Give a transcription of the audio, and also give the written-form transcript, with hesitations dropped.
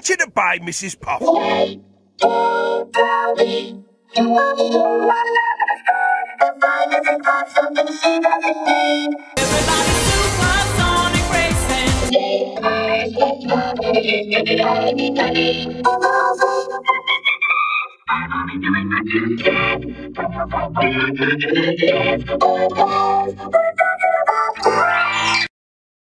to the bay, Mrs. Puff. Everybody supersonic racing.